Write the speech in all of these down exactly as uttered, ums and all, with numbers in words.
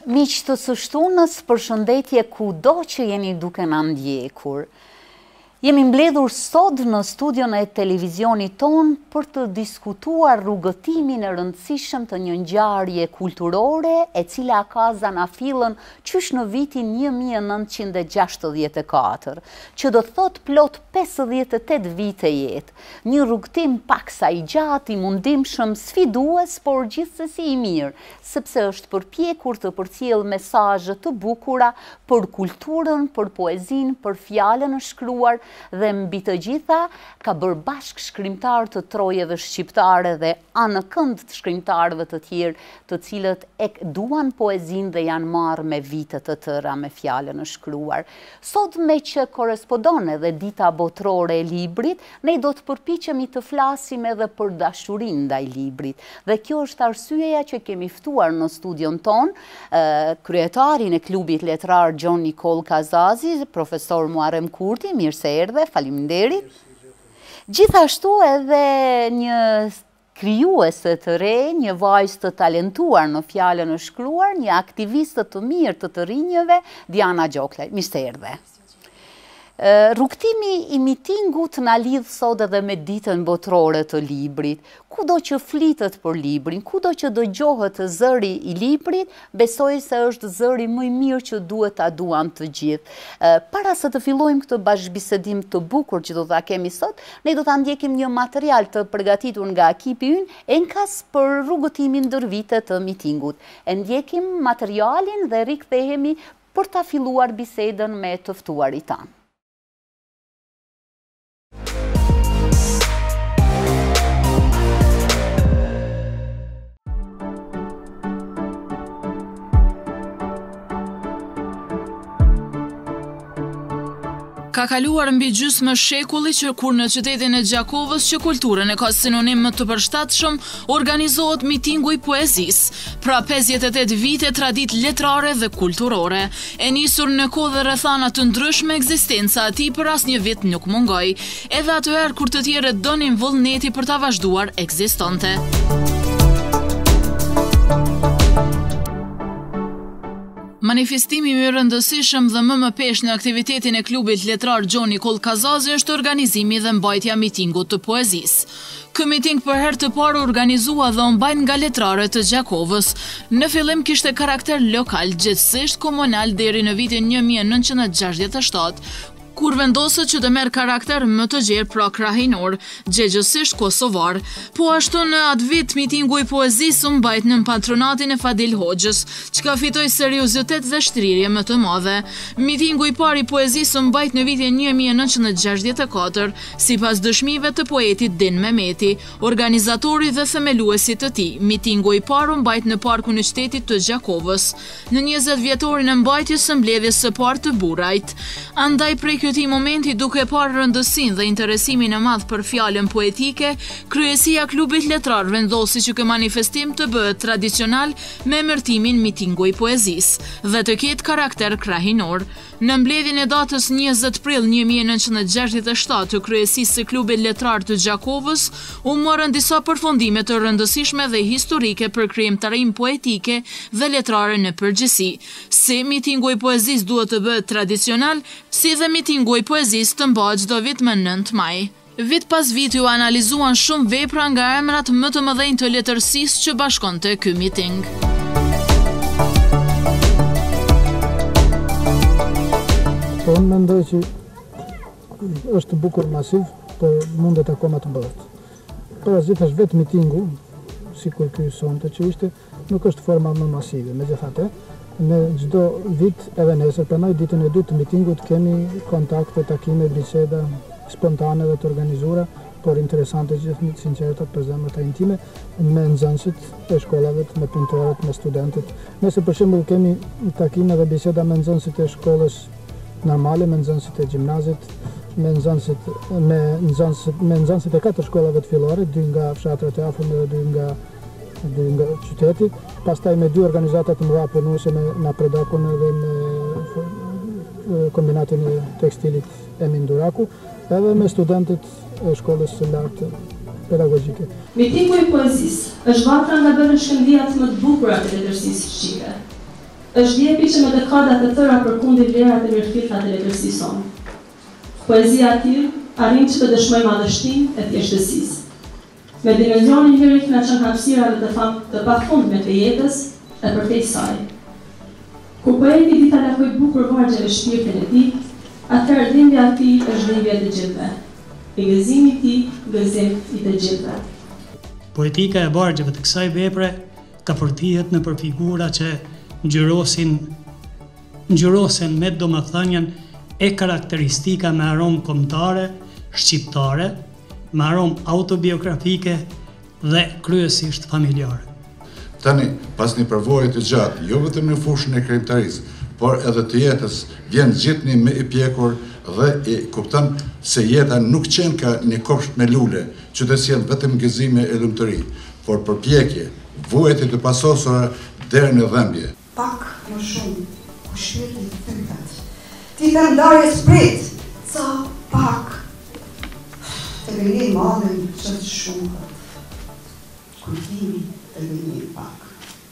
Miq të së shtunës, përshëndetje kudo që jeni duke na ndjekur. Jemi mbledhur sot në studion e televizionit ton për të diskutuar rrugëtimin e rëndësishëm të një ngjarje kulturore e cila ka zanafillën qysh në vitin një mijë e nëntëqind e gjashtëdhjetë e katër, që do të thot plot pesëdhjetë e tetë vite jetë. Një rrugëtim paksa i gjatë, i mundimshëm, sfidues, por gjithsesi i mirë, sepse është përpjekur të përcjellë mesazhe të bukura për kulturën, për poezinë, për fjalën e shkruar, dhe mbi të gjitha ka bërë bashk shkrimtar të trojeve shqiptare dhe anë kënd të shkrimtarëve të tjerë, të cilët e duan poezinë dhe janë marrë me vite të tëra me fjalën e shkruar. Sot me që korespondon edhe dita botërore e librit, ne do të përpiqemi të flasim edhe për dashurinë ndaj librit. Dhe kjo është arsyeja që kemi ftuar në studion ton kryetarin e klubit letrar Gjon Nikol Kazazi, profesor Muarrem Kurti, mirë se erdhe, faleminderit. Gjithashtu edhe një krijuese të re, një vajzë të talentuar në fjalën e shkruar, një aktiviste të mirë të të rinjëve, Diana Gjoklaj. Mirë se erdhe. Rrugtimi i mitingut na lidh sot edhe me ditën botërore të librit. Kudo që flitet për librin, kudo që dëgjohet zëri i librit, besoj se është zëri më i mirë që duhet ta duan të gjithë. Para se të fillojmë këtë bashkëbisedim të bukur që do ta kemi sot, ne do ta ndjekim një material të përgatitur nga ekipi ynë enkas për rrugëtimin ndër vite të mitingut. E ndjekim materialin dhe rikthehemi për ta filluar bisedën me të ftuarit tanë. Ka kaluar mbi gjysmë shekulli që kur në qytetin e Gjakovës, që kulturën e ka sinonim më të përshtatshëm, organizohet mitingu i poezisë, pra pesëdhjetë e tetë vite traditë letrare dhe kulturore. E nisur në kohë dhe rrethana të ndryshme, ekzistenca e tij për asnjë vit nuk mungoi, edhe atëherë kur të tjerët donin vullneti për ta vazhduar ekzistonte. Manifestimi më i rëndësishëm dhe më më pesh në aktivitetin e klubit letrar Gjon Nikol Kazazi është organizimi dhe mbajtja mitingut të poezisë. Ky miting për herë të parë organizua dhe u mbajt nga letrarët të Gjakovës. Në fillim kishte karakter lokal, gjithsesi komunal deri në vitin një mijë e nëntëqind e gjashtëdhjetë e shtatë, kur vendosët që të merë karakter më të gjerë pra krahinor, gjegjësisht kosovar. Po ashtu në atë vit mitingu i poezisë u mbajt në patronatin e Fadil Hoxhës, që ka fitoj seriozitet dhe shtrirje më të madhe. Mitingu i parë i poezisë u mbajt në vitin një mijë e nëntëqind e gjashtëdhjetë e katër, sipas dëshmive të poetit Din Mehmeti, organizatori dhe themeluesi të tij. Mitingu i parë u mbajt në parkun e qytetit të Gjakovës, në njëzet vjetorin e mbajtjes së mbledhjes së parë të burrajt. Andaj prej këtij momenti, duke parë rëndësinë dhe interesimin e madh për fjalën poetike, kryesia e klubit letrar vendosi që ky manifestim të bëhet tradicional me emërtimin mitingu i poezisë dhe të ketë karakter krahinor. Në mbledhjen e datës njëzet prill një mijë e nëntëqind e gjashtëdhjetë e shtatë të kryesisë së klubit letrar të Gjakovës, u morën disa përfundime të rëndësishme dhe historike për krijimtarinë poetike dhe letrare në përgjithësi. Si mitingu i poezisë duhet të bëhet tradicional, si dhe mitingu i poezisë të mbahet çdo vit më nëntë maj. Vit pas viti u analizuan shumë vepra nga emrat më të mëdhenj të letërsisë që bashkonte ky miting. Po unë mendoj që është bukur masiv, por mundet akoma të bëhet. Parazitash vetë mitingu, sikur ky sonte që ishte, nuk është forma më masive. Megjithatë, në çdo vit edhe nesër, pranoj ditën e dytë të mitingut, kemi kontakte, takime, biseda spontane dhe të organizuara, por interesante, gjithë sinqerta, për zemër të intime, me nxënësit e shkollave, me punëtorët, me studentët. Nëse për shembull kemi takime dhe biseda me nxënësit e shkollës normale, me nxënësit e gjimnazit, me nxënësit me nxënësit me nxënësit e katër shkollave të fillore, dy nga fshatrat e afërm dhe dy nga dy nga qyteti, pastaj me dy organizata të mëdha punuese me na Predakun dhe me kombinatin e tekstilit Emin Duraku, edhe me studentët e shkollës së lartë pedagogjike. Mitingu i poezisë është vatra nga bërën shkëndijat më të bukura të letërsisë shqipe. është djepi që me dekada të tëra përkundi vlerat e mirëfillt të letërsisë sonë. Poezia e tij arrin që të dëshmojë madhështinë e thjeshtësisë. Me dimenzionin lirik na çon hapësira dhe të fam të pafundme të jetës e përtej saj. Kur poeti di ta lakoj bukur vargje me shpirtin e tij, atëherë dhimbja e tij është dhimbja e të gjithëve. I gëzimi i tij, gëzim i të gjithëve. Poetika e vargjeve të kësaj vepre ka përthihet në përfigura që ngjyrosin ngjyrosen me domethënien e karakteristika me aromë kombëtare, shqiptare, me aromë autobiografike dhe kryesisht familjare. Tani, pas një përvojë të gjatë, jo vetëm në fushën e krijimtarisë, por edhe të jetës, vjen gjithnjë me i pjekur dhe i kupton se jeta nuk qen ka një kopsht me lule, që të sjell vetëm gëzime e lumturi, por përpjekje, vuajtje të pasosura deri në dhëmbje. Pak më shumë, ku shpirti të thytat. Ti të ndarje sprit, ca pak. Të vini madhen që të shumët. Kujtimi të vini pak.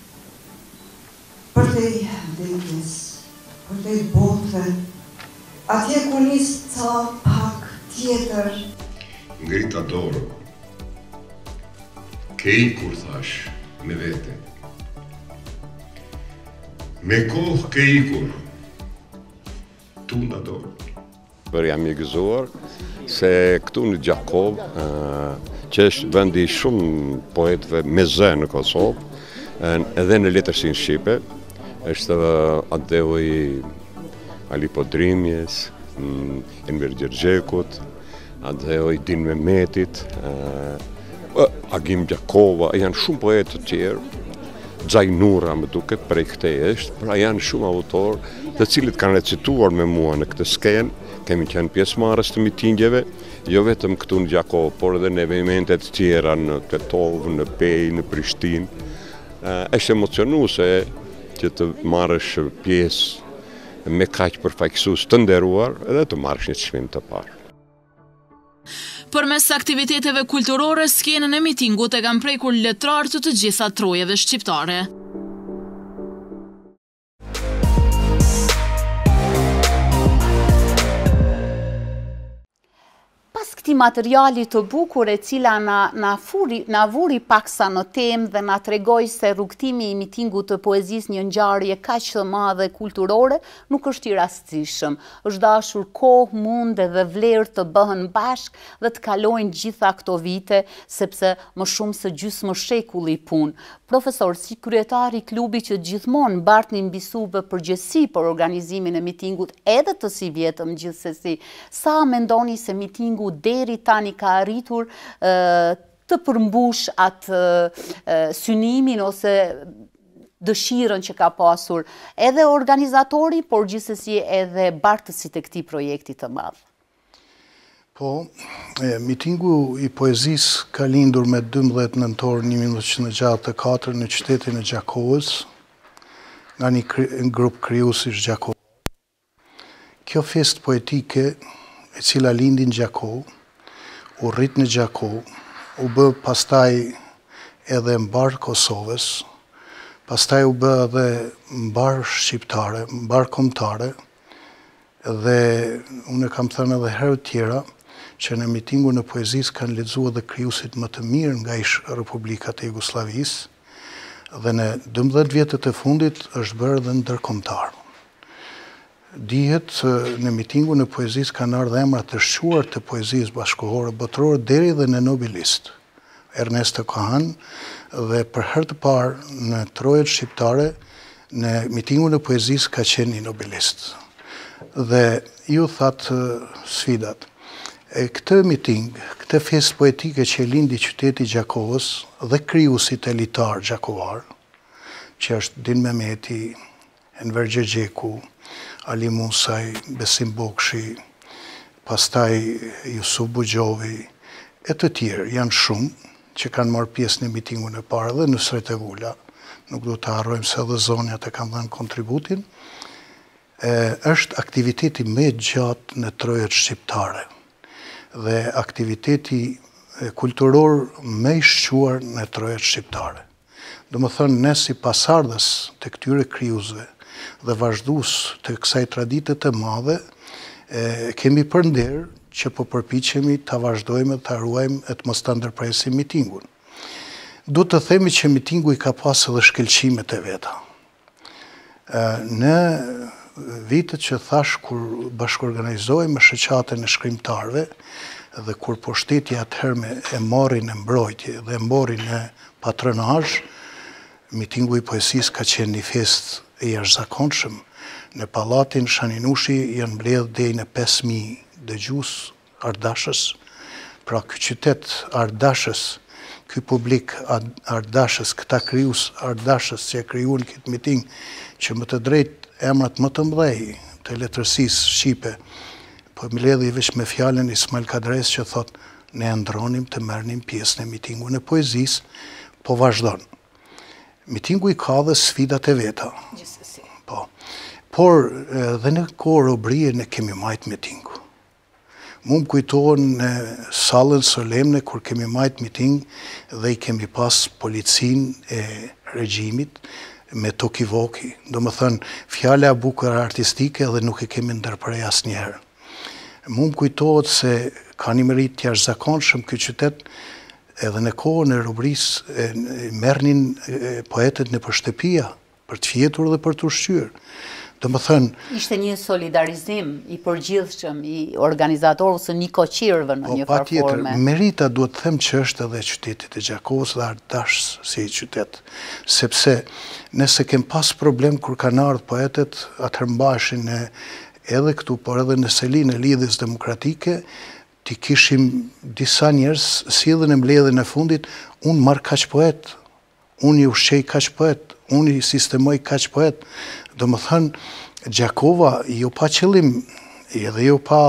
Për te vdekjes, për te bote, atje ku nis ca pak tjetër. Ngrita dorë, ke ikur thash me vete. Me kohë ke ikur, tu nda dorë. Për jam i gëzuar se këtu në Gjakov, që është vendi shumë poetëve me zë në Kosovë, edhe në letërsinë shqipe, është Adeu i Ali Podrimjes, Enver Gjergjekut, Adeu i Din Mehmetit, Agim Gjakova, janë shumë poetë të tjerë, Xajnura më duket prej këtej është, pra janë shumë autorë të cilët kanë recituar me mua në këtë skenë, kemi qenë pjesëmarrës të mitingjeve, jo vetëm këtu në Gjakov, por edhe në eventet tjera në Tetov, në Pej, në Prishtinë. Është emocionuese që të marrësh pjesë me kaq përfaqësues të nderuar edhe të marrësh një çmim të parë. Përmes aktiviteteve kulturore, skenën e mitingut e kanë prekur letrar të të gjitha trojeve shqiptare. Pas këtij materiali të bukur e cila na na furi na vuri paksa në temë dhe na tregoi se rrugtimi i mitingut të poezisë një ngjarje kaq të madhe kulturore nuk është i rastësishëm. Është dashur kohë, mundë dhe vlerë të bëhen bashkë dhe të kalojnë gjitha këto vite, sepse më shumë se gjysmë shekulli punë. Profesor, si kryetari i klubit që gjithmonë mbartni mbi sube përgjegjësi për organizimin e mitingut edhe të si vjetëm gjithsesi, sa mendoni se mitingu deri tani ka arritur uh, të përmbush atë uh, synimin ose dëshirën që ka pasur edhe organizatori, por gjithsesi edhe bartësit e këtij projekti të madh? Po, e, mitingu i poezisë ka lindur me dymbëdhjetë nëntor një mijë nëntëqind e gjashtëdhjetë e katër në qytetin e Gjakovës, nga një kri, grup krijuesish Gjakov. Kjo fest poetike, e cila lindi në Gjakov, u rrit në Gjakov, u bë pastaj edhe mbar Kosovës, pastaj u bë edhe mbar shqiptare, mbar kombëtare, dhe unë kam thënë edhe herë tjera që në mitingun e poezisë kanë lexuar edhe krijuesit më të mirë nga ish Republikat e Jugosllavisë, dhe në dymbëdhjetë vjetët e fundit është bërë edhe ndërkombëtar. Dihet në mitingun e poezisë kanë ardhur emra të shquar të poezisë bashkëkohore botërore deri dhe në nobelist. Ernesto Kahan, dhe për herë të parë në trojet shqiptare në mitingun e poezisë ka qenë një nobelist. Dhe ju thatë sfidat. E këtë miting, këtë fest poetike që lindi qyteti Gjakovës dhe krijuesit elitar gjakovar, që është Din Mehmeti, Enver Gjergjeku, Ali Musaj, Besim Bokshi, pastaj Jusuf Bugjovi, e të tjerë, janë shumë që kanë marrë pjesë në mitingun e parë dhe në Sretevula. Nuk do të harrojmë se edhe zonjat e kanë dhënë kontributin. E, është aktiviteti më i gjatë në trojet shqiptare dhe aktiviteti kulturor më i shquar në trojet shqiptare. Do më thënë, ne si pasardhës të këtyre krijuesve, dhe vazhdues të kësaj tradite të madhe, kemi për nder që po përpiqemi ta vazhdojmë të ruajmë e të mos ta ndërpresim mitingun. Du të themi që mitingu i ka pas edhe shkelqimet e veta. Në vitet që thash kur bashkëorganizojmë shoqatën e shkrimtarëve dhe kur pushtetja atëherë e mori në mbrojtje dhe e mori në patronazh, mitingu i poezisë ka qenë një fest e jashtëzakonshëm. Në pallatin Shaninushi janë mbledhur deri në pesë mijë dëgjues ardashës. Pra ky qytet ardashës, ky publik ardashës, këta krijues ardashës që krijuan këtë miting, që më të drejtë emrat më të mëdhej të letërsisë shqipe, po mbledhi veç me fjalën Ismail Kadres që thot ne ndronim të merrnim pjesë në mitingun e poezisë, po vazhdon. Mitingu i ka dhe sfidat e veta. Gjithsesi. Po. Por dhe në kohë robrie ne kemi majt mitingu. Mu më kujtohen në sallën solemne kur kemi majt miting dhe i kemi pas policin e regjimit me toki voki. Do më thënë, fjale a bukur artistike dhe nuk e kemi ndërprej as njerë. Mu më kujtohet se ka një merit të jashtëzakonshëm ky qytet, edhe në kohën e robrisë merrnin poetët në shtëpia për të fjetur dhe për të ushqyer. Do më thënë... Ishte një solidarizim i përgjithshëm i organizatorëve ose një koqirëve në një farë forme. Merita duhet të them që është edhe qytetit e Gjakovës dhe ardashës si qytet. Sepse nëse kem pas problem kur kanë ardhur poetët, atëherë mbaheshin edhe këtu, por edhe në selinë e lidhjes demokratike, ti kishim disa njerëz si edhe në mbledhjen e fundit, unë marr kaq poet, unë i ushqej kaq poet, unë i sistemoj kaq poet. Do më thënë, Gjakova jo pa qëllim, edhe jo pa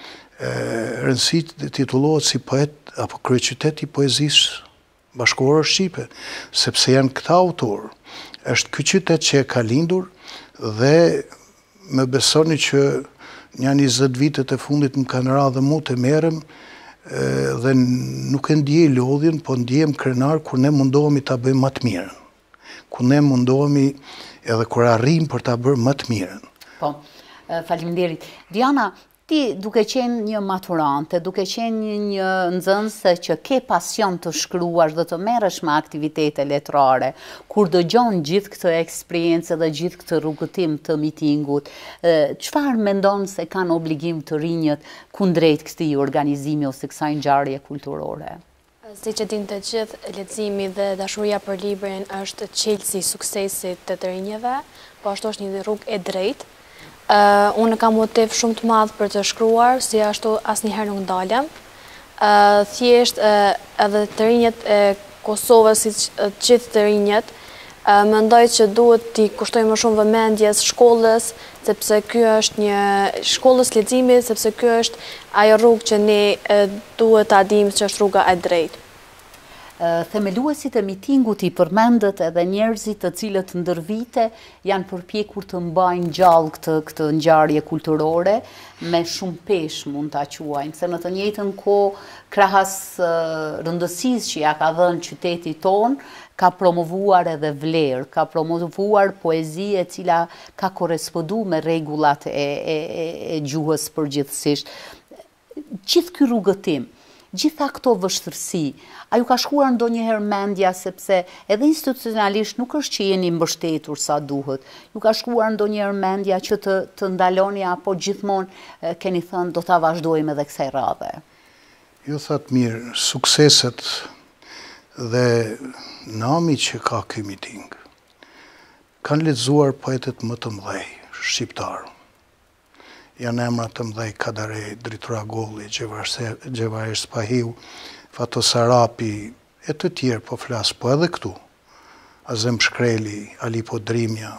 rëndësi titullohet si poet apo kryeqytet i poezisë bashkëkohore shqipe, sepse janë këta autorë. Është ky qytet që e ka lindur dhe më besoni që një njëzet vitet e fundit më kanë ra dhe mu të merem dhe nuk e ndjej lodhjen, po ndjem krenar kur ne mundohemi ta bëjmë më të mirën. Kur ne mundohemi edhe kur arrim për ta bërë më të mirën. Po, faleminderit. Diana, ti duke qenë një maturante, duke qenë një nxënëse që ke pasion të shkruash dhe të merresh me aktivitete letrare, kur dëgjon gjithë këtë eksperiencë dhe gjithë këtë rrugëtim të mitingut, çfarë mendon se kanë obligim të rinjët kundrejt këtij organizimi ose kësaj ngjarje kulturore? Si që din të gjithë, leximi dhe dashuria për librin është çelësi i suksesit të të rinjeve, po ashtu është një rrugë e drejtë. Uh, unë kam motiv shumë të madh për të shkruar, si ashtu asnjëherë nuk ndalem. Uh, thjesht uh, edhe të rinjët e Kosovës, si uh, gjithë të rinjët, uh, mendoj që duhet t'i kushtojmë më shumë vëmendjes shkollës, sepse ky është një shkollës leximit, sepse ky është ajo rrugë që ne uh, duhet ta dimë që është rruga e drejtë. Themeluesit e mitingut i përmendet edhe njerëzit të cilët ndër vite janë përpjekur të mbajnë gjallë këtë, këtë ngjarje kulturore me shumë peshë mund ta quajmë, se në të njëjtën kohë krahas rëndësisë që ja ka dhënë qytetit tonë, ka promovuar edhe vlerë, ka promovuar poezi e cila ka koresponduar me rregullat e, e, e, e gjuhës përgjithsisht. Gjithë ky rrugëtim, gjitha këto vështërsi, a ju ka shkuar ndonjëherë mendja sepse edhe institucionalisht nuk është që jeni mbështetur sa duhet. Ju ka shkuar ndonjëherë mendja që të, të ndaloni apo gjithmonë keni thënë do ta vazhdojmë edhe kësaj radhe? Ju thatë mirë, sukseset dhe nami që ka ky miting kanë lexuar poetët më të mëdhej shqiptarë. Janë emra të mëdhej Kadare, Dritura Golli, Gjevaher Spahiu, Fato Sarapi, e të tjerë po flas, po edhe këtu. Azem Shkreli, Ali Podrimja,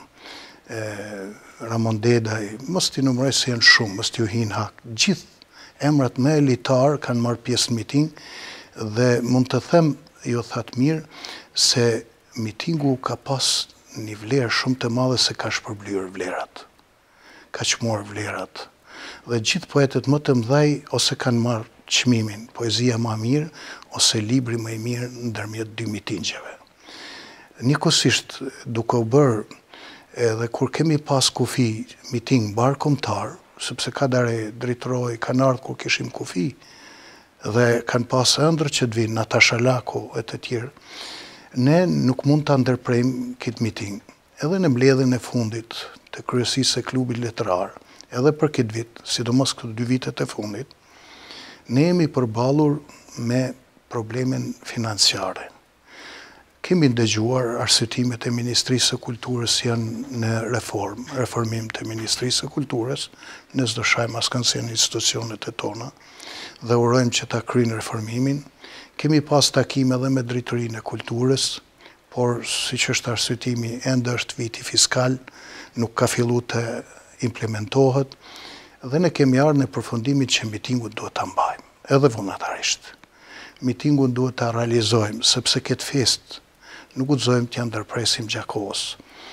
Ramon Dedaj, mos t'i numëroj se janë shumë, mos t'ju hin hak. Gjithë emrat më elitar kanë marrë pjesë në miting dhe mund të them, jo thatë mirë, se mitingu ka pas një vlerë shumë të madhe se ka shpërblyer vlerat. Ka qmor vlerat. Dhe gjithë poetët më të mëdhej ose kanë marrë çmimin, poezia më mirë ose libri më i mirë ndërmjet dy mitingjeve. Njëkohësisht duke u bërë edhe kur kemi pas kufi, miting bar kombëtar, sepse ka dare drejtoroj, kanë ardhur kur kishim kufi, dhe kanë pas ëndër që të vinë, Natasha Lako e të tjerë, ne nuk mund të ndërprejmë këtë miting. Edhe në mbledhjen e fundit të kryesisë së klubit letrar, edhe për këtë vit, sidomos këto dy vitet e fundit, ne jemi përballur me problemen financiare. Kemi ndëgjuar arsyetimet e Ministrisë së Kulturës janë në reform, reformim të Ministrisë së Kulturës, ne s'do shajmë askanse në institucionet e tona, dhe urojmë që ta kryejnë reformimin. Kemi pas takime edhe me drejtorinë e kulturës, por siç është arsyetimi, ende është viti fiskal, nuk ka filluar të implementohet, dhe ne kemi ardhur në përfundimin që mitingun duhet ta mbajmë, edhe vullnetarisht. Mitingun duhet ta realizojmë, sepse këtë fest nuk guxojmë t'ja ndërpresim gjakos.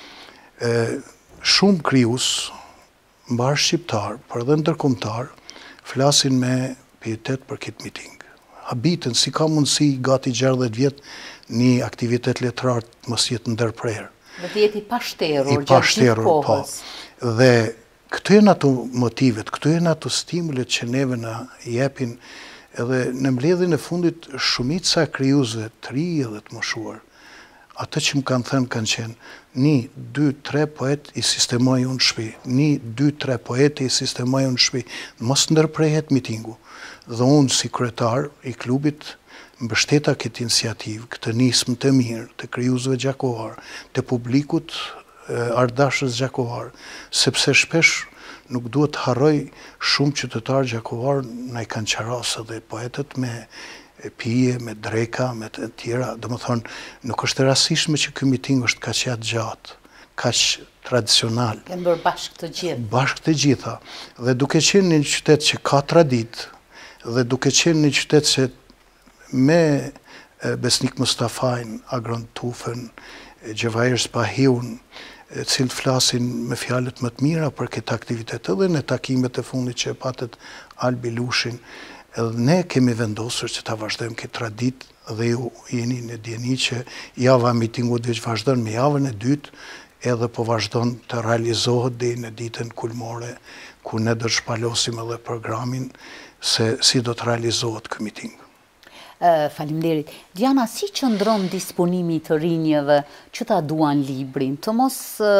Shumë krijues, mbar shqiptar, por edhe ndërkombëtar, flasin me pietet për këtë miting. Habitën si ka mundësi gati gjashtëdhjetë vjet një aktivitet letrar të mos jetë ndërprerë. Dhe të jetë i pashterur, I pashterur, po. Dhe këto janë ato motivet, këto janë ato stimulet që neve na jepin, edhe në mbledhjen e fundit shumica e krijuesve të ri edhe të moshuar. Ato që më kanë thënë kanë qenë një, dy, tre poet i sistemoj unë shpi, një, dy, tre poet i sistemoj unë shpi, mos ndërprehet mitingu. Dhe unë si kryetar i klubit mbështeta këtë iniciativë, këtë nismë të mirë, të krijuesve gjakovar, të publikut ardashës gjakovar, sepse shpesh nuk duhet të harroj shumë qytetarë gjakovar na i kanë qarasë dhe poetët me pije, me dreka, me të tjera. Do më thonë, nuk është e rastishme që ky miting është kaq jatë gjatë, kaq tradicional. Kanë bërë bashkë të gjithë. Bashkë të gjitha. Dhe duke qenë një qytet që ka traditë, dhe duke qenë një qytet që me Besnik Mustafajn, Agron Tufën, Gjevahir Spahiun, cilët flasin me fjalët më të mira për këtë aktivitet, edhe në takimet e fundit që e patët Albi Lushin, edhe ne kemi vendosur që ta vazhdojmë këtë traditë dhe ju jeni në dieni që java mitingut veç vazhdon me javën e dytë, edhe po vazhdon të realizohet deri në ditën kulmore, ku ne do të shpalosim edhe programin se si do të realizohet ky miting. Faleminderit. Diana, si qëndron disponimi të rinjeve që ta duan librin, të mos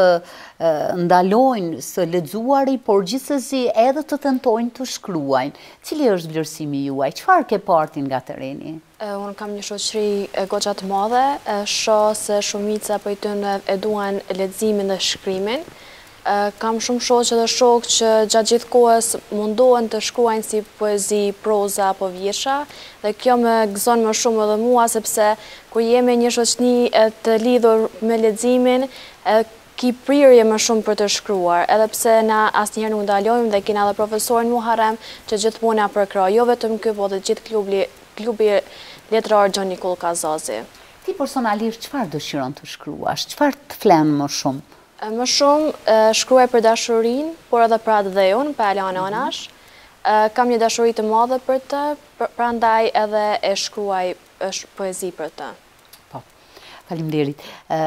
ndalojnë së lexuari, por gjithsesi edhe të tentojnë të shkruajnë. Cili është vlerësimi juaj? Çfarë ke parti nga tereni? Unë kam një shoqëri goxha të madhe, shoh se shumica prej tyre e duan leximin dhe shkrimin. Kam shumë shoqe dhe shokë që gjatë gjithë kohës mundohen të shkruajnë si poezi, proza apo vjersha, dhe kjo më gëzon më shumë edhe mua, sepse kur jemi një shoqëni të lidhur me leximin, ki prirje më shumë për të shkruar, edhe pse na asnjëherë nuk ndalojmë dhe kena edhe profesorin Muharrem që gjithmonë na përkroj, jo vetëm ky, por edhe gjithë klubi, klubi letrar Gjon Nikoll Kazazi. Ti personalisht çfarë dëshiron të shkruash? Çfarë të flen më shumë? Më shumë shkruaj për dashurinë, por edhe për atë dhe unë, për Alana Onash. Kam një dashuri të madhe për të, prandaj edhe e shkruaj poezi për të. Po, faleminderit.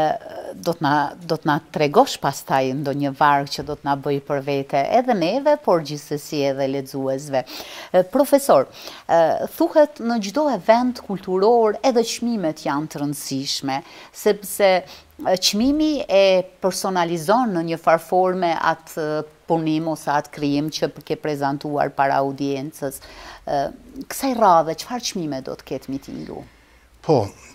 Do të na do të na tregosh pastaj ndonjë varg që do të na bëj për vete edhe neve, por gjithsesi edhe lexuesve. Profesor, thuhet në çdo event kulturor edhe çmimet janë të rëndësishme, sepse çmimi e personalizon në një farë forme atë punim ose atë krijim që ke prezantuar para audiencës. Kësaj radhe, çfarë çmime do të ketë mitingu? Po,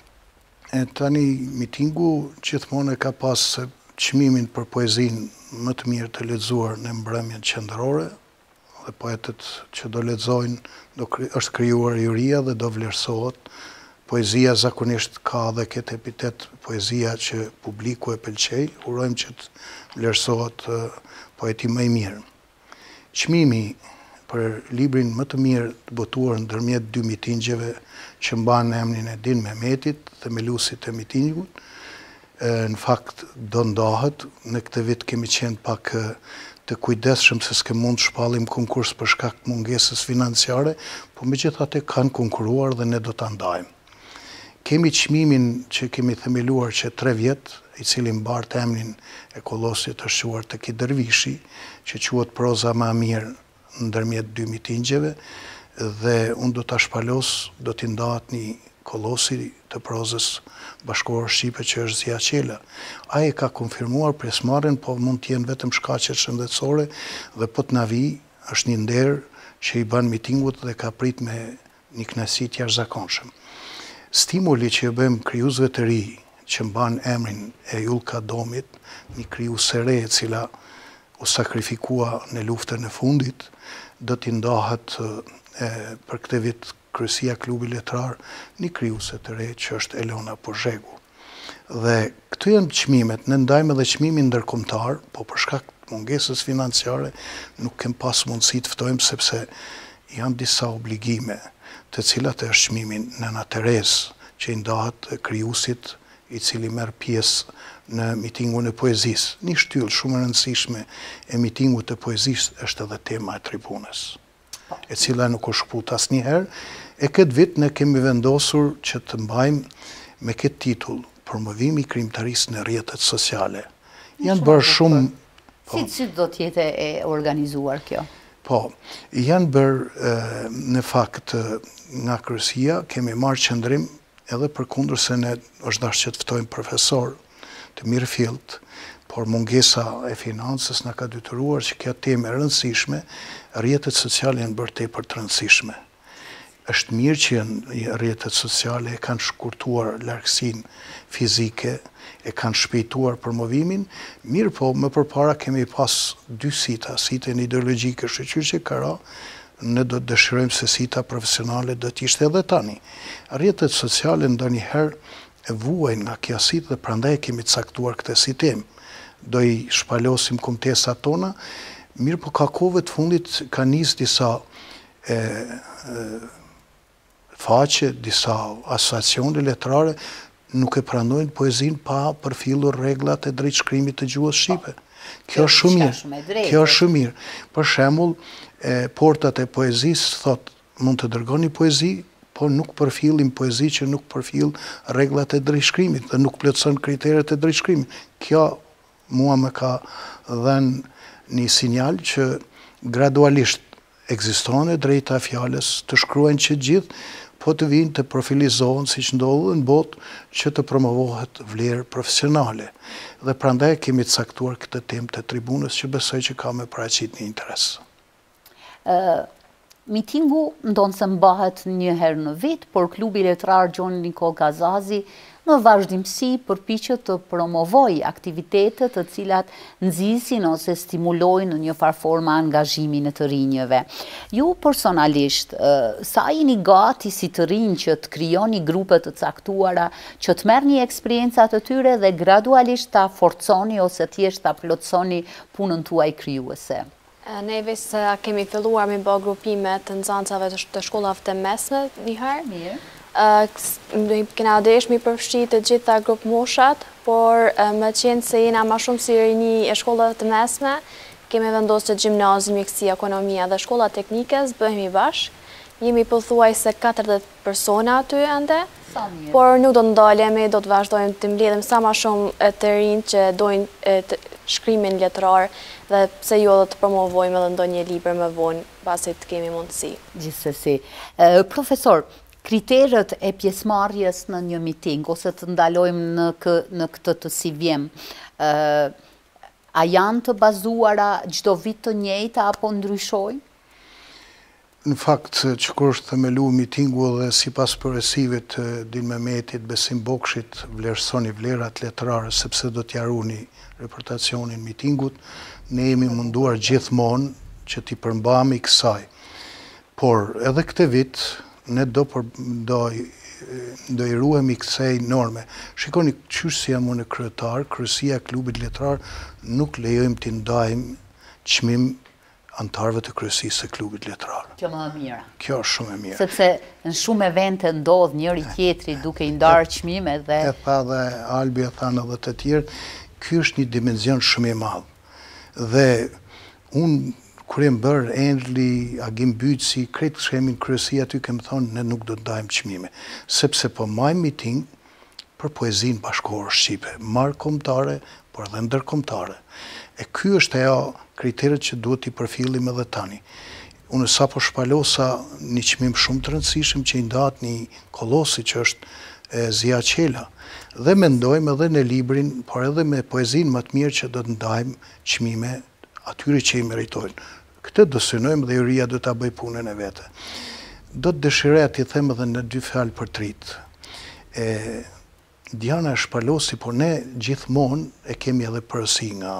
e tani mitingu gjithmonë e ka pas çmimin për poezinë më të mirë të lexuar në mbrëmjen qendrore, dhe poetët që do lexojnë do është krijuar juria dhe do vlerësohet. Poezia zakonisht ka dhe këtë epitet poezia që publiku e pëlqej, urojmë që të vlerësohet poeti më i mirë. Çmimi për librin më të mirë të botuar ndërmjet dy mitingjeve që mban emrin e Din Mehmetit, themeluesit të mitingut, në fakt do ndahet. Në këtë vit kemi qenë pak të kujdesshëm se s'ke mund të shpallim konkurs për shkak të mungesës financiare, por megjithatë kanë konkuruar dhe ne do ta ndajmë. Kemi çmimin që kemi themeluar që tre vjet, i cili mbart emrin e kollosit është quar të Dervishi, që quat proza ma mirë ndërmjet dy mitingjeve, dhe unë do të shpalos, do t'i ndahet një kollosi të prozës bashkërore shqipe që është Zia Qela. Ai e ka konfirmuar pjesëmarrjen, po mund të jenë vetëm shkaqe shëndetësore dhe po të na vi, është një nder që i bën mitingut dhe ka prit me një kënaqësi të jashtëzakonshme. Stimuli që e bëjmë krijuesve të ri që mban emrin e Julka Domit, një krijuese e re e cila u sakrifikua në luftën e fundit, do t'i ndahet e, për këtë vit kryesia klubi letrar një krijuese të re që është Elona Pozhegu. Dhe këtu janë çmimet, ne ndajmë edhe çmimin ndërkombëtar, po për shkak të mungesës financiare nuk kem pas mundësi të ftojmë sepse janë disa obligime, të cilat është çmimin Nëna Terez, që i ndahet krijuesit i cili merr pjesë në mitingun e poezisë. Një shtyllë shumë e rëndësishme e mitingut të poezisë është edhe tema e tribunës, e cila nuk është shkput asnjëherë. E këtë vit ne kemi vendosur që të mbajmë me këtë titull promovimi i krijimtarisë në rrjetet sociale. Janë bërë shumë... Si që do t'jete e organizuar kjo? Po, janë bërë në fakt nga kryesia, kemi marrë qëndrim edhe për kundër se ne është dashur që të ftojmë profesor të mirë fillt, por mungesa e financës na ka detyruar që kjo temë e rëndësishme, rrjetet sociale janë bërë tepër të rëndësishme. Është mirë që rrjetet sociale e kanë shkurtuar largësinë fizike, e kanë shpejtuar promovimin, mirë po më përpara kemi pas dy sita, sitën ideologjike shoqërisë që ka ra, ne do të dëshirojmë se sita profesionale do të ishte edhe tani. Rrjetet sociale ndonjëherë e vuajnë nga kjo sitë dhe prandaj kemi caktuar këtë si temë. Do i shpalosim kumtesat tona, mirë po ka kohëve të fundit ka nis disa e, e, faqe, disa asociacione letrare nuk e pranojnë poezin pa përfillur rregullat e drejtshkrimit të gjuhës shqipe. Kjo është shumë mirë. Kjo është shumë mirë. Për shembull, portat e poezisë thot mund të dërgoni poezi, po nuk përfillin poezi që nuk përfill rregullat e drejtshkrimit dhe nuk plotson kriteret e drejtshkrimit. Kjo mua më ka dhënë një sinjal që gradualisht ekziston e drejta e fjalës të shkruajnë që gjithë, po të vinë të profilizohen si që ndodhë në botë që të promovohet vlerë profesionale. Dhe prandaj kemi të caktuar këtë temë të tribunës që besoj që ka me paraqit një interes. Uh, mitingu ndonë se mbahet një herë në vit, por klubi letrar Gjon Nikol Kazazi në vazhdimsi përpiqet të promovoj aktivitetet të cilat nxisin ose stimulojnë në një farë forme angazhimin e të rinjëve. Ju personalisht, sa jeni gati si të rinj që të krijoni grupe të caktuara, që të merrni eksperjencat të tyre dhe gradualisht ta forconi ose thjesht ta plotësoni punën tuaj krijuese? Ne vetë kemi filluar me bë grupime të nxënësave të shkollave të mesme një herë. Mirë. Uh, kena desh mi përfshi të gjitha grup moshat, por uh, më qenë se jena ma shumë si rini e shkollat të mesme, kemi vendosë të gjimnazi, mjekësia, ekonomia dhe shkollat teknikës, bëhemi bashkë. Jemi pëthuaj se katërdhjetë persona aty ende, por nuk do të ndalemi, do të vazhdojmë të mbledhim sa ma shumë të rinë që dojnë të shkrimin letrar dhe pse jo dhe të promovojmë edhe ndonjë libër më vonë, pasi të kemi mundësi. Gjithsesi. Uh, profesor, kriteret e pjesëmarrjes në një miting, ose të ndalojmë në, kë, në këtë të si vjem, uh, a janë të bazuara çdo vit të njëjta apo ndryshojnë? Në fakt, që kur është themelu mitingu dhe si pas përresive të Din Mehmetit, Besim Bokshit, vlerësoni vlerat letrare, sepse do t'jaruni reportacionin mitingut, ne jemi munduar gjithmonë që t'i përmbami kësaj. Por edhe këtë vit, ne do, për, do, do i ruhemi kësej norme. Shikoni, qysh si jam unë kryetar, kryesia e klubit letrar, nuk lejojmë t'i ndajmë çmim antarëve të kryesisë së klubit letrar. Kjo më e mira. Kjo është shumë e mirë. Sepse në shumë evente ndodh njëri tjetri duke i ndarë çmime dhe... E tha dhe Albi, e thanë edhe të tjerë, ky është një dimenzion shumë i madh. Dhe unë, kur e më bërë Endli, Agim Byçi, kretë shemin kryesi aty kemë thonë, ne nuk do të dajmë çmime. Sepse po majmë miting për poezinë bashkëkohore shqipe, marrë kombëtare, por edhe ndërkombëtare. E ky është ajo kriteret që duhet i përfillim edhe tani. Unë sa po shpalosa një çmim shumë të rëndësishëm që i ndahet një kollosi që është e Zia Qela. Dhe mendojmë edhe në librin, por edhe me poezinë më të mirë që do të ndajmë çmime atyre që i meritojnë. Këtë do synojmë dhe juria do ta bëj punën e vete. Do të dëshiroja t'i them edhe në dy fjalë për trit. E Diana shpalosi, por ne gjithmonë e kemi edhe përësi nga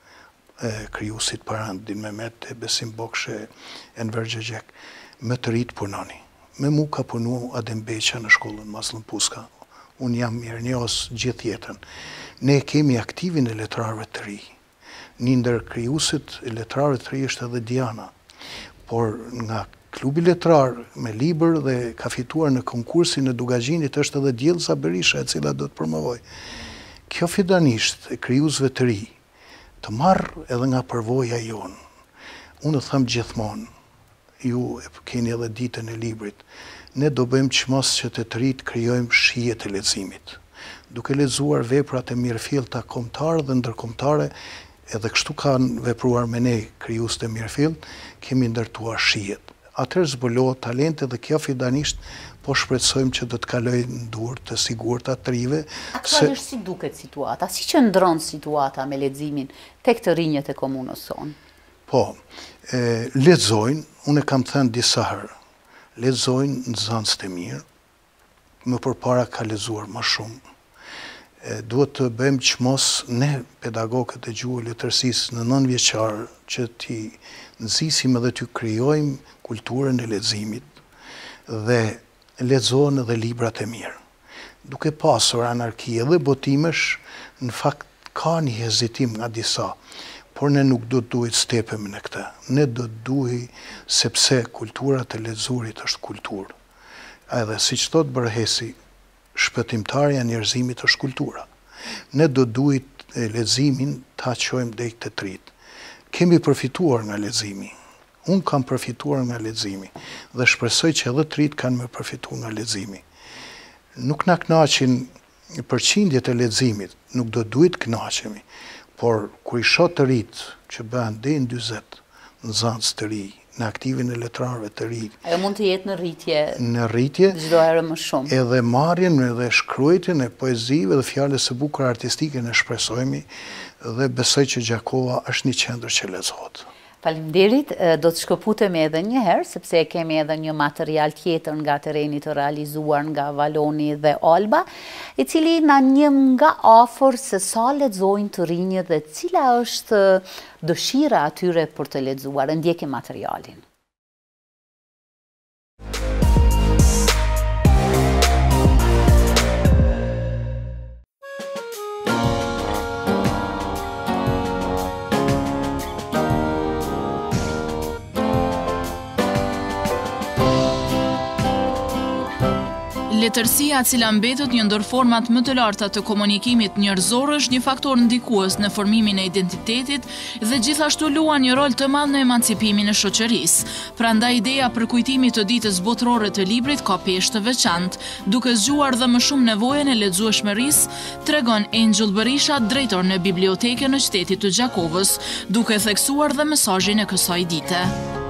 krijuesit Parandin Mehmet, Besim Bokshe, Enver Xhexhek, më të rit punoni. Me mu ka punu Adem Beqa në shkollën Maslën Puska. Unë jam mirënjohës gjithë jetën. Ne kemi aktivin e letrarëve të ri. Një ndër krijuesit e letrarëve të ri është edhe Diana. Por nga klubi letrar me libër dhe ka fituar në konkursin e Dugaxhinit është edhe Djellsa Berisha, e cila do të promovoj. Kjo fidanisht e krijuesve të ri të marrë edhe nga përvoja jonë. Unë thëmë gjithmonë, ju e keni edhe ditën e librit, ne do bëjmë çmos që të të rritë krijojmë shijet e leximit. Duke lexuar veprat e mirëfillta kombëtare dhe ndërkombëtare, edhe kështu kanë vepruar me ne krijues të mirëfillt, kemi ndërtuar shijet. Atëherë zbulohet talente dhe kjo fidanisht po shpresojmë që do të kalojë në dorë të sigurta të rive. Aktualisht si duket situata? Si që ndron situata me leximin tek të rinjët e komunës sonë? Po, e, lexojnë, unë e kam thënë disa herë, lexojnë nxënës të mirë, më përpara ka lexuar më shumë. E, duhet të bëjmë çmos ne pedagogët e gjuhës letërsisë në nënvjeçar që ti nxisim edhe të krijojmë kulturën e leximit dhe lexohen edhe librat e mirë. Duke pasur anarki dhe botimesh, në fakt ka një hezitim nga disa, por ne nuk do të duhet stepem në këtë. Ne do të duhet sepse kultura e lexuarit është kulturë. Edhe siç thot Bërhesi, shpëtimtarja e njerëzimit është kultura. Ne do të duhet leximin ta çojmë deri te trit. Kemi përfituar nga leximi. Unë kam përfituar nga leximi dhe shpresoj që edhe të rit kanë më përfituar nga leximi. Nuk na kënaqin përqindjet e leximit, nuk do duhet kënaqemi, por kur i shoh të rit që bëhen deri në dyzet nxënës të ri, në aktivin e letrarëve të ri. Ajo mund të jetë në rritje. Në rritje. Çdo herë më shumë. Edhe marrjen edhe shkruajtjen e poezive dhe fjalës së bukura artistike ne shpresojmë dhe besoj që Gjakova është një qendër që lexohet. Faleminderit, do të shkëputemi edhe një herë, sepse kemi edhe një material tjetër nga tereni të realizuar nga Valoni dhe Alba, i cili na njeh nga afër se sa lexojnë të rinjët dhe cila është dëshira atyre për të lexuar. Ndjekim materialin. Letërsia e cila mbetet një ndër format më të larta të komunikimit njerëzor është një faktor ndikues në formimin e identitetit dhe gjithashtu luan një rol të madh në emancipimin e shoqërisë. Prandaj ideja për kujtimit të ditës botërore të librit ka peshë të veçantë, duke zgjuar dhe më shumë nevojën e lexueshmërisë, tregon Angel Berisha, drejtor në bibliotekën e qytetit të Gjakovës, duke theksuar dhe mesazhin e kësaj dite.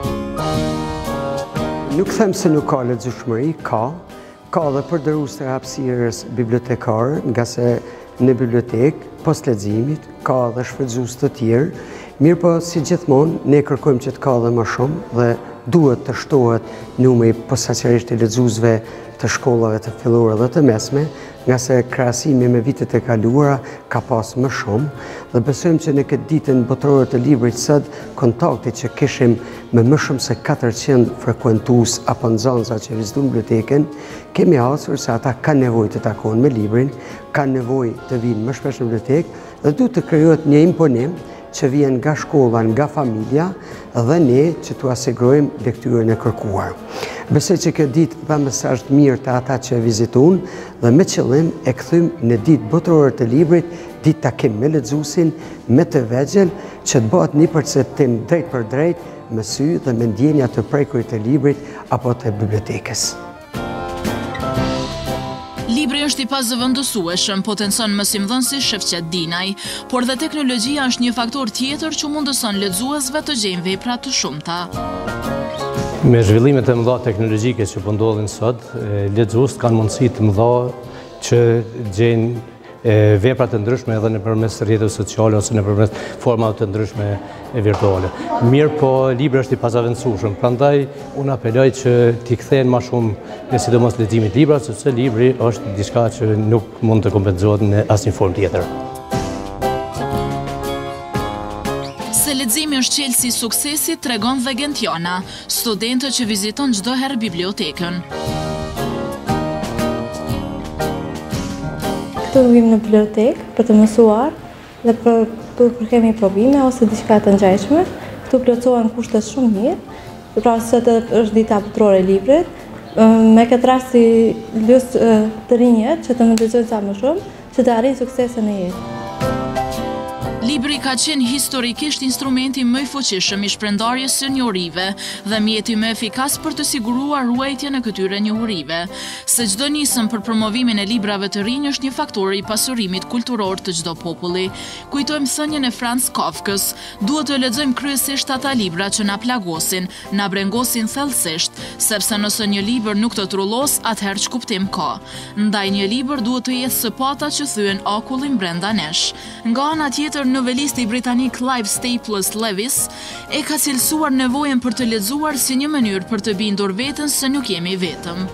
Nuk them se nuk ka lexueshmëri, ka. Ka dhe përdërus të hapësirës bibliotekarë, nga se në bibliotek, post leximit, ka dhe shfrytëzues të tjerë, mirë po si gjithmonë, ne kërkojmë që të ka dhe më shumë dhe duhet të shtohet numri posaçërisht të lexuesve të shkollave të fillore dhe të mesme, nga se krahasimi me vitet e kaluara ka pas më shumë dhe besojmë që në këtë ditën botërore të librit sot, kontakti që kishim me më shumë se katërqind frekuentues apo nxënësa që vizitojnë bibliotekën, kemi hasur se ata kanë nevojë të takohen me librin, kanë nevojë të vinë më shpesh në bibliotekë dhe duhet të krijohet një imponim që vjen nga shkolla, nga familja dhe ne që t'u asigrojmë lektyrën e kërkuar. Besoj që kjo ditë dha mesazh të mirë të ata që vizitojnë dhe me qëllim e kthym në ditë botërore të librit, ditë takim me lexuesin, me të vegjël që të bëhet një përcaktim drejt për drejt me sy dhe me ndjenja të prekurit të librit apo të bibliotekës. Libri është i pazëvendësueshëm, potencon mësimdhënësi Shefqet Dinaj, por dhe teknologjia është një faktor tjetër që mundëson lexuesve të gjejnë vepra të shumta. Me zhvillimet e mëdha teknologjike që po ndodhin sot, lexuesit kanë mundësi të mëdha që gjejnë vepra të ndryshme edhe nëpërmes rrjeteve sociale ose nëpërmes formave të ndryshme virtuale. Mirë po, libri është i pazavendësueshëm, prandaj unë apeloj që t'i kthehen më shumë në sidomos leximit libra, sepse libri është diçka që nuk mund të kompenzohet në asnjë formë tjetër. Se leximi është çelësi i suksesit, tregon dhe Gentiana, studente që viziton çdo herë bibliotekën. Këtu vim në bibliotekë për të mësuar dhe për të kemi probleme ose diçka të ngjashme. Këtu plotësohen kushtet shumë mirë, pra se është dita botërore e librit. Me këtë rast si lus të rinjët që të më lexojnë sa më shumë, që të arrijnë suksese në jetë. Libri ka qenë historikisht instrumenti më i fuqishëm i shpërndarjes së njohurive dhe mjeti më efikas për të siguruar ruajtjen e këtyre njohurive. Se çdo nisëm për promovimin e librave të rinj është një faktor i pasurimit kulturor të çdo populli. Kujtojmë thënien e Franz Kafkës, duhet të lexojmë kryesisht ata libra që na plagosin, na brengosin thellësisht, sepse nëse një libër nuk të trullos, atëherë ç'kuptim ka. Ndaj një libër duhet të jetë sëpata që thyen akullin brenda nesh. Nga ana tjetër, novelisti britanik Clive Staples Lewis e ka cilësuar nevojën për të lexuar si një mënyrë për të bindur veten se nuk jemi vetëm.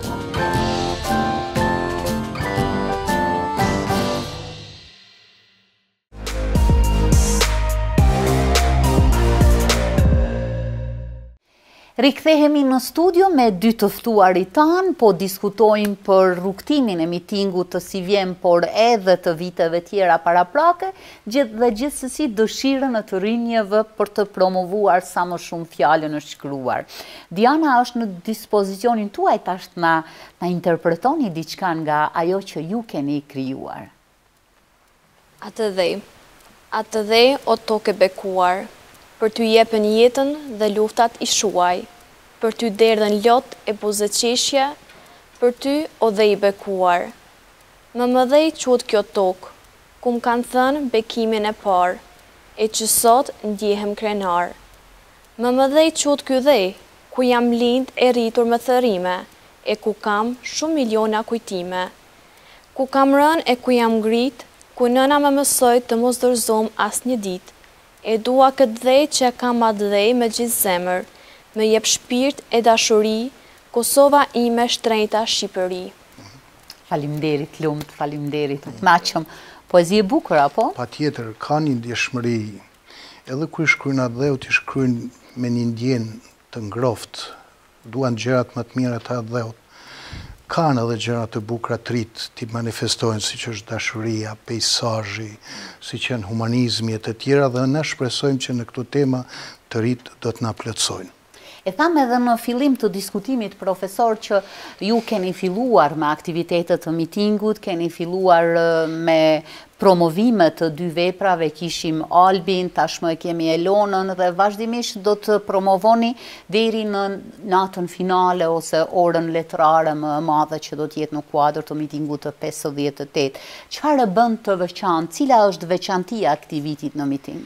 Rikthehemi në studio me dy të ftuarit tanë, po diskutojmë për rrugtimin e mitingut të si vjen, por edhe të viteve tjera paraprake, gjithë dhe gjithsesi dëshirën e të rinjeve për të promovuar sa më shumë fjalën e shkruar. Diana, është në dispozicionin tuaj tash na na interpretoni diçka nga ajo që ju keni krijuar. Atë dhej, atë dhej o tokë bekuar, për t'y jepen jetën dhe luftat i shuaj, për t'y derdhen lot e buzëqeshja, për ty o dhe i bekuar. Më më dhej qut kjo tokë, ku më kanë thënë bekimin e parë, e që sot ndjehem krenar. Më më dhej qut kjo dhej, ku jam lind e rritur më thërime, e ku kam shumë miliona kujtime. Ku kam rën e ku jam ngrit, ku nëna më mësoj të mos dërzom as një ditë. E dua këtë dhej që kam atë dhej me gjithë zemër, me jep shpirt e dashuri, Kosova ime shtrejta Shqipëri. Faleminderit lumt, faleminderit, të kënaqëm. Poezi e bukur, apo? Pa tjetër, ka një ndjeshmëri, edhe kur shkruajnë atë dheu, të shkruajnë me një ndjen të ngroft, duan gjërat më të mira të atë dheut. Kanë edhe gjërat të bukura të rit, ti manifestojnë si që është dashuria, pejsazhi, si që janë humanizmi e të tjera, dhe ne shpresojmë që në këto tema të rit do të na plotësojnë. E tham edhe në fillim të diskutimit, profesor, që ju keni filluar me aktivitetet të mitingut, keni filluar me promovimet të dy veprave, kishim Albin, tashmë kemi Elonën dhe vazhdimisht do të promovoni deri në natën finale ose orën letrare më e madhe që do të jetë në kuadër të mitingut të pesëdhjetë e tetë. Çfarë bën të veçantë? Cila është veçantia e aktivitit në miting?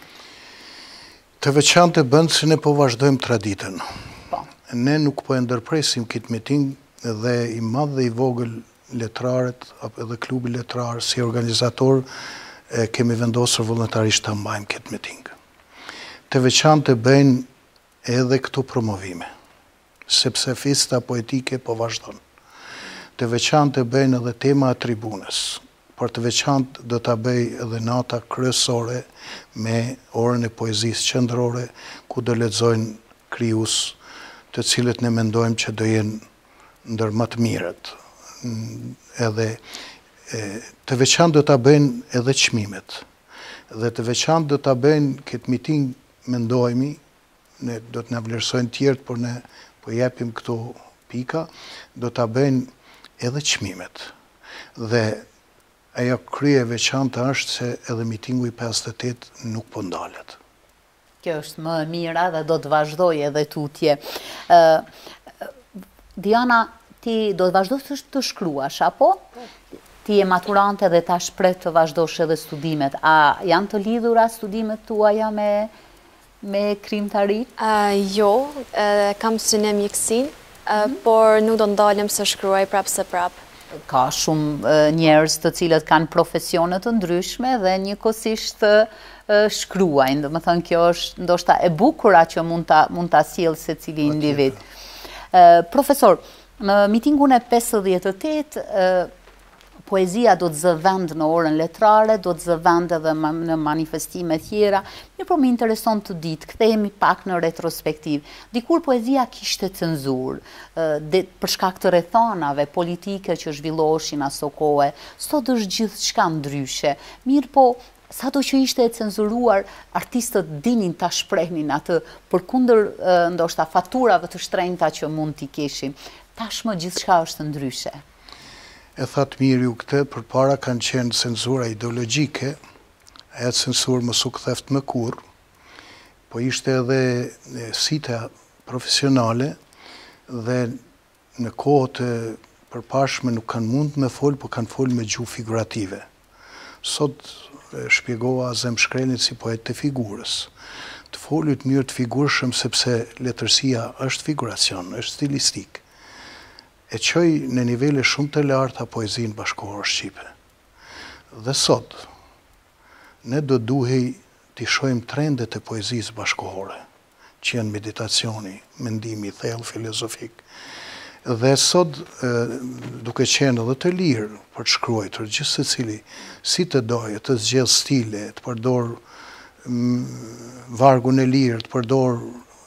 Të veçantë bën se ne po vazhdojmë traditën. Ne nuk po e ndërpresim këtë miting dhe i madh dhe i vogël letrarët edhe klubi letrar si organizator e kemi vendosur vullnetarisht të mbajmë këtë miting. Të veçantë bëjnë edhe këto promovime, sepse festa poetike po vazhdon. Të veçantë bëjnë edhe tema e tribunës, por të veçantë do ta bëj edhe nata kryesore me orën e poezisë qendrore, ku do lexojnë krijues të cilët ne mendojmë që do jenë ndër më të mirët. Edhe të veçantë do ta bëjnë edhe çmimet. Dhe të veçantë do ta bëjnë këtë miting, mendojmë, ne do të na vlerësojnë tjerët, por ne po japim këto pika, do ta bëjnë edhe çmimet. Dhe ajo krye veçanta është se edhe mitingu i pesëdhjetë e tetë nuk po ndalet. Kjo është më e mira dhe do të vazhdoj edhe tutje. Diana, ti do të vazhdo të shkruash, apo? ti e maturante dhe ta shpret të vazhdosh edhe studimet. A janë të lidhura studimet tuaja me, me krimtari? Uh, jo, uh, kam syne mjekësin, uh, mm-hmm. por nuk do ndalem se shkruaj prapë se prapë. Ka shumë uh, njerëz të cilët kanë profesionet të ndryshme dhe njëkohësisht të uh, shkruajnë. Do më thënë, kjo është ndoshta e bukura që mund ta, mund ta sjellë secili individ. Uh, profesor, në mitingun e pesëdhjetë e tetë, uh, poezia do të zë vend në orën letrare, do të zë vend edhe në manifestime tjera, mirë po më intereson të ditë, kthehemi pak në retrospektiv. Dikur poezia kishte cenzur, për shkak të rrethonave politike që zhvilloheshin aso kohë, sot është gjithçka ndryshe. Mirë po, sado që ishte e cenzuruar, artistët dinin ta shprehnin atë përkundër ndoshta faturave të shtrenjta që mund t'i kishin. Tashmë gjithçka është ndryshe. E thatë mirë ju këtë, për para kanë qenë cenzura ideologjike, e censur më su këtheft më kur, po ishte edhe sita profesionale dhe në kohët e përpashme nuk kanë mund me folë, po kanë folë me gjuhë figurative. Sot shpjegova Azem Shkrelit si poet të figurës. Të folut mirë të figurëshëm sepse letërsia është figuracion, është stilistik. E qoj në nivele shumë të larta poezinë bashkohore shqipe. Dhe sot, ne do duhej t'i shojmë trendet e poezisë bashkohore, që janë meditacioni, mendimi, thellë, filozofik. Dhe sot, duke qenë edhe të lirë për të shkruajtur, gjithë se cili, si të dojë, të zgjellë stile, të përdor vargun e lirë, të përdor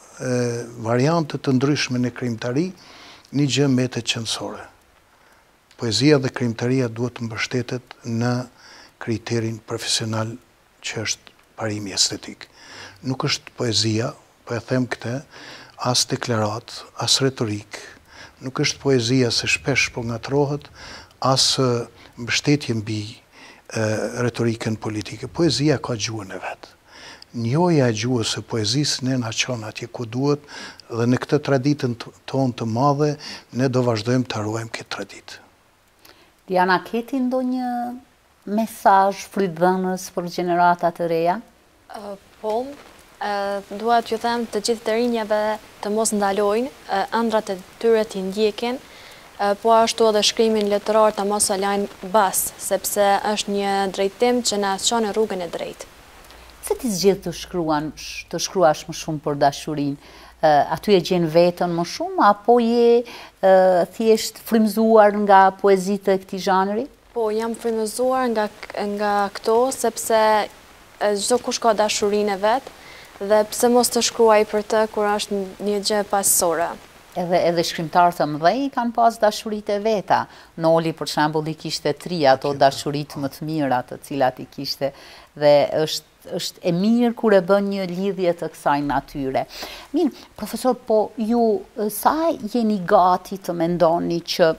variantet të ndryshme në krimtari, një gjë mbetet qendrore. Poezia dhe krimtaria duhet të mbështetet në kriterin profesional që është parimi estetik. Nuk është poezia, po e them këtë, as deklarat, as retorik, nuk është poezia se shpesh po ngatrohet, as mbështetje mbi retorikën politike. Poezia ka gjuhën e vetë. Njoja e gjuhës e poezisë ne na çon atje ku duhet dhe në këtë traditën tonë të madhe ne do vazhdojmë të ruajmë këtë traditë. Diana, keti ndonjë mesazh frytdhënës për gjeneratat e reja? Uh, po, uh, dua t'ju them të gjithë të rinjave të mos ndalojnë, uh, ëndrat e tyre t'i ndjekin, uh, po ashtu edhe shkrimin letëror të mos e lajnë bas, sepse është një drejtim që na çon në rrugën e drejtë. Se ti zgjedh të shkruan, të shkruash më shumë për dashurinë? Uh, aty e gjen veten më shumë, apo je uh, thjesht frymëzuar nga poezitë e këtij zhanri? Po, jam frymëzuar nga, nga këto, sepse çdo kush ka dashurinë e vet, dhe pse mos të shkruaj për të kur është një gjë pasësore. Edhe, edhe shkrimtarë të mëdhej kanë pas dashuritë e veta. Noli, për shembull, i kishte tri ato dashuritë më të mira të cilat i kishte, dhe është është e mirë kur e bën një lidhje të kësaj natyre. Mirë, profesor, po ju sa jeni gati të mendoni që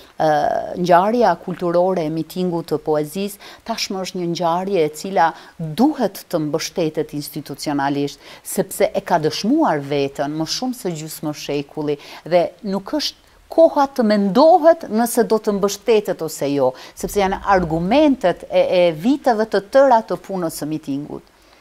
uh, ngjarja kulturore e mitingut të poezisë tashmë është një ngjarje e cila duhet të mbështetet institucionalisht, sepse e ka dëshmuar veten më shumë se gjysmë shekulli dhe nuk është koha të mendohet nëse do të mbështetet ose jo, sepse janë argumentet e, e viteve të tëra të punës së mitingut.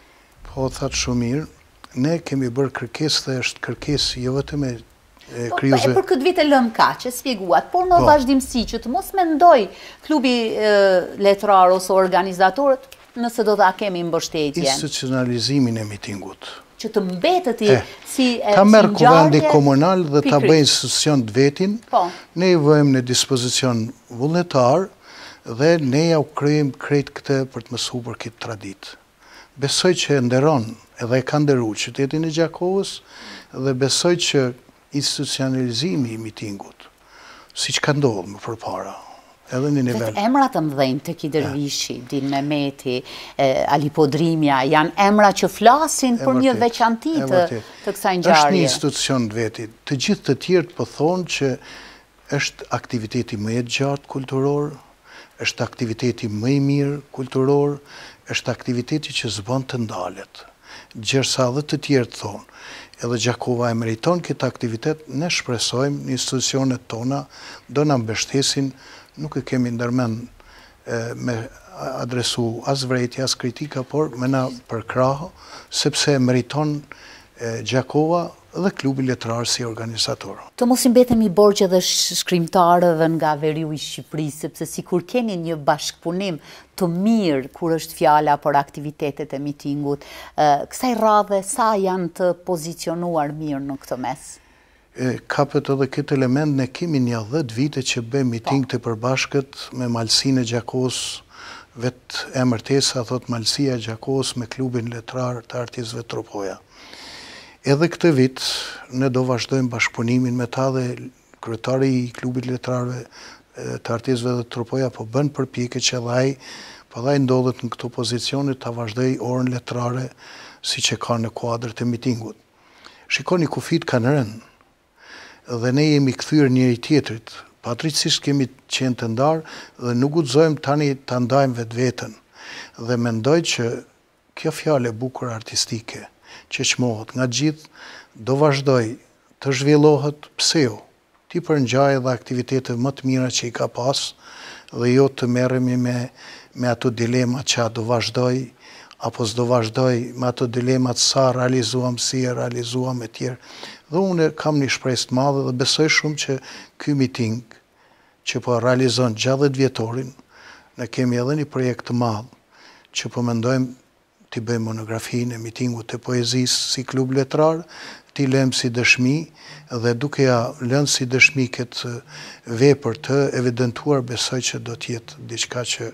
Po, thatë shumë mirë, ne kemi bërë kërkesë dhe është kërkesë jo vetëm e krijuesve. Po, për këtë vit e lëm kaq, e shpjeguat, por në vazhdimsi që të mos mendoj klubi e, letrar ose organizatorët nëse do ta kemi mbështetje. Institucionalizimin e mitingut. Që të mbetet i si e ta merë kuvendi komunal dhe ta bëjë institucion të vetin, ne i vëjmë në dispozicion vullnetar dhe ne ja u kryejmë krejt këtë për të mësuar për këtë traditë. Besoj që nderon edhe e ka nderu qytetin e Gjakovës dhe besoj që institucionalizimi i mitingut, si që ka ndodhur më përpara, edhe një nivel. Dhe emra të mëdhenj të Kidervishi, Din Mehmeti, Ali Podrimja, janë emra që flasin për një veçanti të kësaj ngjarje. Është një institucion të vetit. Të gjithë të tjerë po thonë që është aktiviteti më i gjatë kulturor, është aktiviteti më i mirë kulturor, është aktiviteti që s'bën të ndalet. Gjersa dhe të tjerë të thonë, edhe Gjakova e meriton këtë aktivitet, ne shpresojmë në institucionet tona do na mbështesin. Nuk e kemi ndërmend me adresu as vrejtje, as kritika, por me na përkrahë, sepse meriton Gjakova dhe klubi letrar si organizator. Të mos i mbetemi borxhe dhe shkrimtarëve nga veriu i Shqipërisë, sepse sikur keni një bashkëpunim të mirë kur është fjala për aktivitetet e mitingut, kësaj radhe sa janë të pozicionuar mirë në këtë mes? Kapet edhe këtë element, ne kemi një dhjetë vite që bëjmë miting të përbashkët me Malsinë e Gjakos, vetë emërtesa thot Malësia e Gjakos me klubin letrar të artistëve Tropoja. Edhe këtë vit, ne do vazhdojmë bashkëpunimin me ta dhe kryetari i klubit letrarve të artistëve dhe Tropoja po bën përpjekje që edhe ai, po ai ndodhet në këto pozicione ta vazhdoj orën letrare siç e ka në kuadrët e mitingut. Shikoni, kufit kanë rënë dhe ne jemi kthyer njëri tjetrit. Patricisht kemi qenë të ndarë dhe nuk guxojmë tani ta ndajmë vetveten. Dhe mendoj që kjo fjalë e bukur artistike që çmohet nga gjithë, do vazhdoj të zhvillohet, pse jo? Ti përngjaj edhe aktivitete më të mira që i ka pas dhe jo të merremi me me ato dilema që a do vazhdoj apo s'do vazhdoj, me ato dilemat sa realizuam, si e realizuam e tjerë. Dhe unë kam një shpresë të madhe dhe besoj shumë që ky miting që po realizon gjashtëdhjetë vjetorin, ne kemi edhe një projekt të madh që po mendojmë t'i bëjmë monografinë e mitingut të poezisë si klub letrar, t'i lëmë si dëshmi dhe duke ja lënë si dëshmi këtë vepër të evidentuar, besoj që do t'jetë diçka që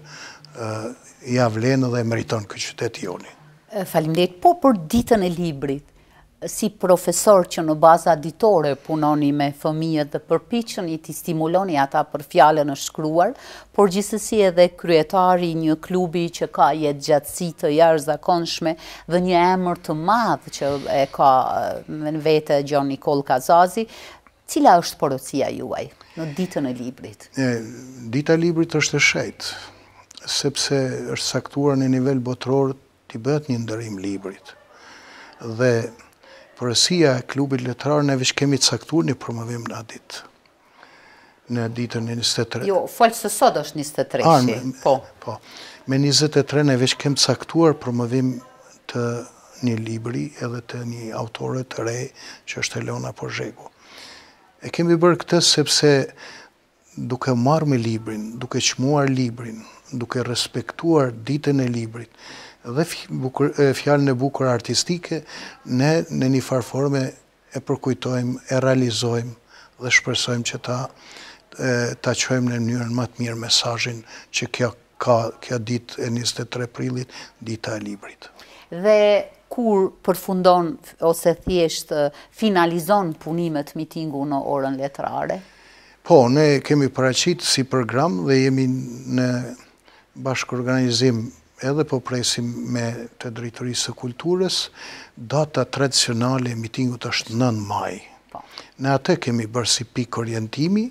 ja vlen dhe meriton ky qytet joni. Faleminderit, po për ditën e librit, si profesor që në baza ditore punoni me fëmijët dhe përpiqeni t'i stimuloni ata për fjalën e shkruar, por gjithsesi edhe kryetari një klubi që ka jetëgjatësi të jashtëzakonshme dhe një emër të madh që e ka në vete Gjon Nikol Kazazi, cila është porosia juaj në ditën e librit? Dita e librit është e shejtë, sepse është saktuar në nivel botror t'i bëhet një ndërim librit. Dhe porosia e klubit letrar ne veç kemi caktuar një promovim në atë ditë. Në ditën e njëzet e tre. Jo, falë se sot është njëzet e tre, po. Po. Me njëzet e tre ne veç kemi caktuar promovim të një libri edhe të një autore të re që është Elona Pozhegu. E kemi bërë këtë sepse duke marrë me librin, duke çmuar librin, duke respektuar ditën e librit, dhe fjalën e bukur artistike, ne në një farforme e përkujtojmë, e realizojmë dhe shpresojmë që ta ta çojmë në mënyrën më të mirë mesazhin që kjo ka kjo ditë e njëzet e tre prillit, dita e librit. Dhe kur përfundon ose thjesht finalizon punimet mitingu në orën letrare? Po, ne kemi paraqit si program dhe jemi në bashkëorganizim edhe po presim me të drejtorisë së kulturës, data tradicionale e mitingut është nëntë maj. Ne atë kemi bërë si pikë orientimi,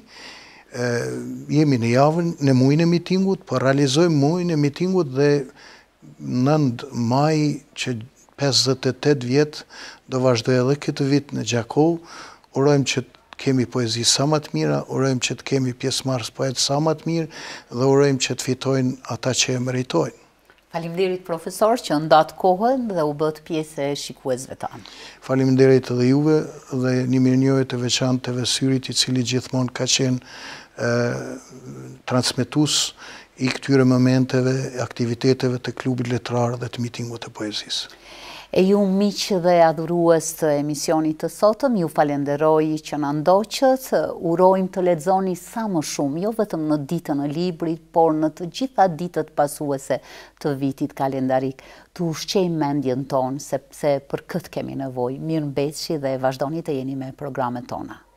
jemi në javën, në muajin e mitingut, po realizojmë muajin e mitingut dhe nëntë maj që pesëdhjetë e tetë vjet do vazhdoj edhe këtë vit në Gjakov. Urojmë që kemi poezi sa më të mira, urojmë që të kemi pjesëmarrës poetë sa më të mirë dhe urojmë që të fitojnë ata që e meritojnë. Faleminderit profesor që ndatë kohën dhe u bët pjesë e shikuesve tanë. Faleminderit edhe juve dhe një mirënjohje të veçantë të Syrit, i cili gjithmonë ka qenë transmetues i këtyre momenteve, aktiviteteve të klubit letrar dhe të mitingut të poezisë. E ju miqë dhe adhurues të emisionit të sotëm, ju falenderoj që në ndoqët, urojmë të lexoni sa më shumë, jo vetëm në ditën e librit, por në të gjitha ditët pasuese të vitit kalendarik, të ushqejmë mendjen tonë, sepse për këtë kemi nevojë. Mirëmbëjtje dhe vazhdoni të jeni me programet tona.